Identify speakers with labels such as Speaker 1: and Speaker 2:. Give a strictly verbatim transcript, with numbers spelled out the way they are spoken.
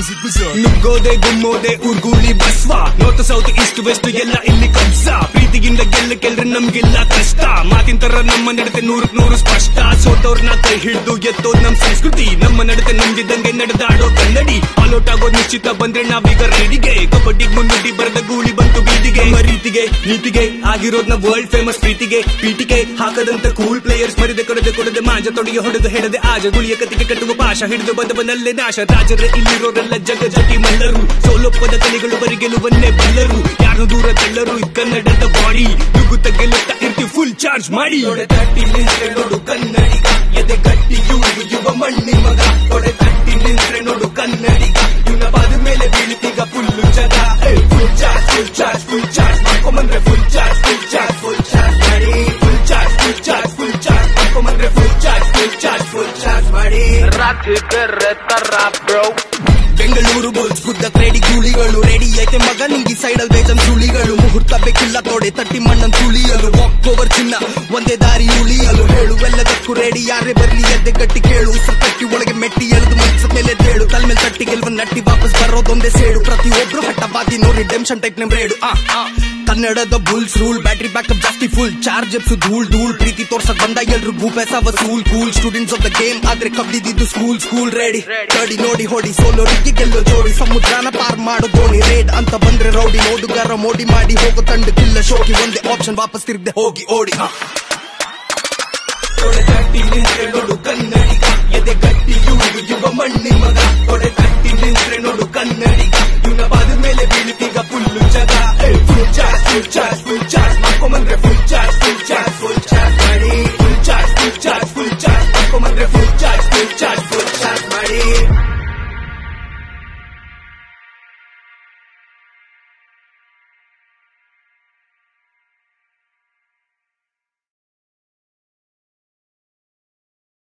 Speaker 1: ನುಗ್ಗೋದೆ ಗುಮ್ಮೋದೆ ಉರ್ಗೂಲಿ ಬಸ್ವ ನಾರ್ತ್ ಸೌತ್ ಈಸ್ಟ್ ವೆಸ್ಟ್ ಎಲ್ಲ ಇಲ್ಲಿ ಕಬ್ಸ ಪ್ರೀತಿಗಿಂದ ಗೆಲ್ಲ ಕೆಲ್ರೆ ನಮ್ಗೆಲ್ಲ ಕಷ್ಟ ಮಾತಿನ ತರ ನಮ್ಮ ನಡತೆ ನೂರಕ್ ನೂರು ಸ್ಪಷ್ಟ ಸೋತವ್ರನ್ನ ಕೈ ಹಿಡಿದು ಎತ್ತೋದ್ ನಮ್ ಸಂಸ್ಕೃತಿ ನಮ್ಮ ನಡತೆ ನಮ್ಗಿದ್ದಂಗೆ ನಡೆದಾಡೋ ಕನ್ನಡಿ ಆಲ್ಔಟ್ ಆಗೋದ್ ನಿಶ್ಚಿತ ಬಂದ್ರೆ ನಾವೀಗ ರೆಡಿಗೆ ಕಬಡ್ಡಿಗೆ ಮುನ್ನುಡಿ ಬರೆದ ಗೂಳಿ ಬಂತು ಬೀದಿಗೆ ನಮ್ಮ ರೀತಿಗೆ ನೀತಿಗೆ ಆಗಿರೋದ್ನ ವರ್ಲ್ಡ್ ಫೇಮಸ್ ಪ್ರೀತಿಗೆ ಪೀಟಿಗೆ ಹಾಕದಂತ ಕೂಲ್ ಪ್ಲೇಯರ್ಸ್ ಮರಿದೆ ಕೊಡದೆ ಕೊಡದೆ ಮಾಂಜ ತೊಡಿಗೆ ಹೊಡೆದು ಹೆಡದೆ ಆಜ ಗುಳಿಯ ಕತಿಗೆ ಕಟ್ಟುವ ಪಾಶ ಹಿಡಿದು ಬಂದ ಬಂದಲ್ಲೇ ನಾಶ ರಾಜರೇ ಇಲ್ಲಿರೋರೆಲ್ಲ ಜಗ ಜಟಿ ಮಲ್ಲರು ಸೋಲೊಪ್ಪದ ಕಲಿಗಳು ಬರಿ ಗೆಲುವನ್ನೇ ಬಲ್ಲರು ಯಾರು ದೂರ ತೆಲ್ಲರು ಇದು ಕನ್ನಡದ ಬಾಡಿ ನುಗ್ಗುತ್ತ ಗೆಲ್ಲುತ್ತಾ ಇರ್ತೀವಿ ಫುಲ್ ಚಾರ್ಜ್ ಮಾಡಿ ತಟ್ಟಿ ನಿಂತ್ರೆ ನೋಡು ಕನ್ನಡಿಗ ಎದೆ ಗಟ್ಟಿ ಇವ್ರು ಯುವ ಮಣ್ಣಿ ಮಗ ತೊಡೆ ತಟ್ಟಿ ನಿಂತ್ರೆ ನೋಡು ಕನ್ನಡಿಗ ಇವನ ಬಾದ ಮೇಲೆ ಬೀಳ್ತೀಗ ಫುಲ್ ಜಗ full charge full charge full charge ಮಾಡ್ಕೊಂಬಂದ್ರೆ full charge full charge full charge ಮಾಡಿ full charge full charge full charge ಮಾಡ್ಕೊಂಬಂದ್ರೆ full charge full charge full charge ಮಾಡಿ ರಾತ್ರಿ ಬೇರೆ ತರ ಬ್ರೋ ಬೆಂಗಳೂರು ಬುಲ್ಸ್ ಗುದ್ದ ಕ್ರೇಡಿ ಗೂಳಿಗಳು ರೆಡಿ ಐತೆ ಮಗ ನಿಂಗಿ ಸೈಡಲ್ ಬೇಜನ್ ಸುಳಿಗಳು ಮುಹೂರ್ತ ಬೇಕಿಲ್ಲ ತೋಡೆ ತಟ್ಟಿ ಮಣ್ಣನ್ ತುಳಿಯಲು ವಾಕ್ ಓವರ್ ಚಿನ್ನ ಒಂದೇ ದಾರಿ ಉಳಿಯಲು ಹೇಳುವೆಲ್ಲದಕ್ಕೂ ರೆಡಿ ಯಾರೇ ಬರ್ಲಿ ಎದ್ದೆ ಗಟ್ಟಿ ಕೇಳು ಉಸಿರು ಕಟ್ಟಿ ಒಳಗೆ ಮೆಟ್ಟಿ ಎಳೆದು ಮನ್ಸದ ಮೇಲೆ ತೇಳು ತಲೆ ಮೇಲೆ ತಟ್ಟಿ ಗೆಲ್ವನ್ ನಟ್ಟಿ ವಾಪಸ್ ಬರೋದೊಂದೇ ಸೇಡು ಪ್ರತಿಯೊಬ್ರು ಹಟ್ಟಬಾದಿ ನೋಡಿ ಡೆಮ್ಷನ್ ಟೈಪ್ ನೆಮ್ ರೇಡು ಆ ಕನ್ನಡದ ಬುಲ್ಸ್ ರೂಲ್ ಬ್ಯಾಟ್ರಿ ಬ್ಯಾಕಪ್ ಜಾಸ್ತಿ ಫುಲ್ ಚಾರ್ಜ್ ಎಪ್ಸು ಧೂಳ್ ಧೂಳ್ ಪ್ರೀತಿ ತೋರ್ಸಕ್ ಬಂದ ಎಲ್ರು ಗೂಪೆಸ ವಸೂಲ್ cool students of the game ಆದ್ರೆ ಕಬ್ಬಿದಿದ್ದು ಸ್ಕೂಲ್ ಸ್ಕೂಲ್ ರೆಡಿ ಕಡಿ ನೋಡಿ ಹೊಡಿ ಸೋಲೋ ರಿಕ್ಕಿ ಗೆಲ್ಲೋ ಜೋಡಿ ಸಮುದ್ರನ ಪಾರ್ ಮಾಡೋ ದೋಣಿ ರೇಡ್ ಅಂತ ಬಂದ್ರೆ ರೌಡಿ ನೋಡುಗಾರ ಮೋಡಿ ಮಾಡಿ ಹೋಗೋ ತಂಡಕ್ಕಿಲ್ಲ ಶೋಕಿ ಒಂದೇ ಆಪ್ಷನ್ ವಾಪಸ್ ತಿರ್ದೆ ಹೋಗಿ ಓಡಿ ತೊಡೆ ತಟ್ಟಿ ನಿಂತ್ರೆ ನೋಡು ಕನ್ನಡಿಗ ಎದೆ ಗಟ್ಟಿ ಇವ್ರು ಯುವ ಮಣ್ಣಿ ಮಗ ತೊಡೆ ತಟ್ಟಿ ನಿಂತ್ರೆ ನೋಡು ಕನ್ನಡಿಗ ಇವನ ಬಾದ ಮೇಲೆ ಬೀಳ್ತೀಗ ಫುಲ್ ಜಗ full charge full charge full charge ಮಾಡ್ಕೊಂಬಂದ್ರೆ full charge full charge full charge ಮಾಡಿ full charge full charge full charge ಮಾಡ್ಕೊಂಬಂದ್ರೆ full charge full charge full